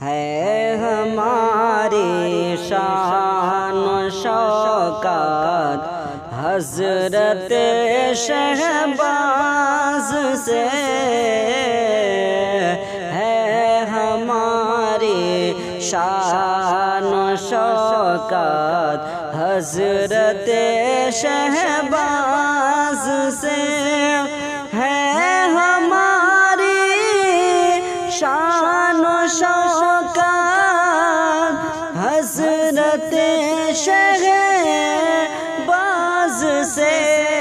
ہے ہماری شان و شوکت حضرت شہباز سے، ہے ہماری شان و شوکت حضرت شہباز سے، ہے ہماری شان و شوکت حضرت شہباز سے،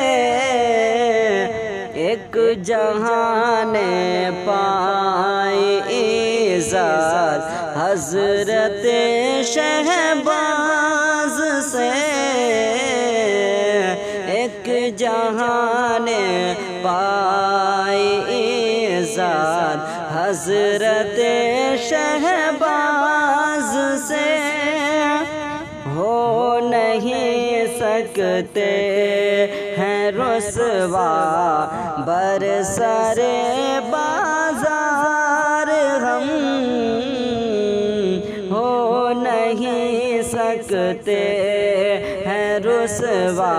ایک جہان پائی عزت حضرت شہباز سے، ایک جہان پائی عزت حضرت شہباز سے، ہو نہیں سکتے ہیں رسوا برسر بازار ہم، ہو نہیں سکتے ہیں رسوا،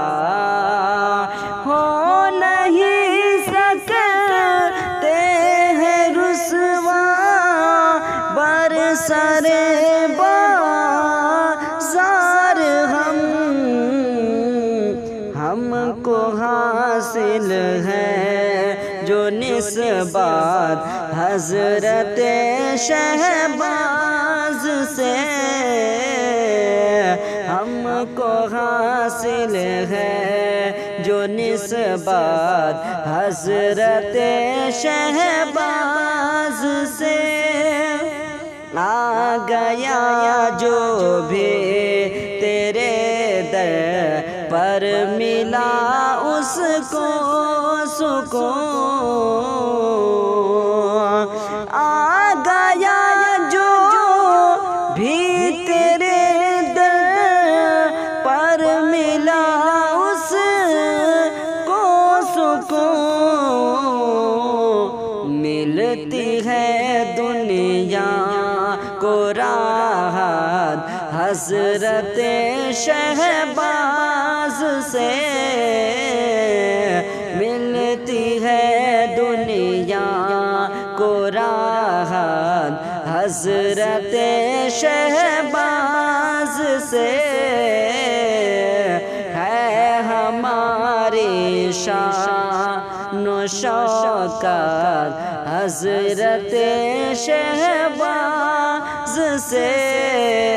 ہو نہیں سکتے ہیں رسوا برسر ہم کو حاصل ہے جو نسبت حضرت شہباز سے، ہم کو حاصل ہے جو نسبت حضرت شہباز سے، آ گیا جو بھی تیرے در پر ملا اس کو سکون، آ گیا جو بھی تیرے در پر ملا اس کو سکون، ملتی ہے دنیا کو راحت حضرت شہباز سے، ملتی ہے دنیا کو راحت حضرت شہباز سے، ہے ہماری شان و شوکت حضرت شہباز سے۔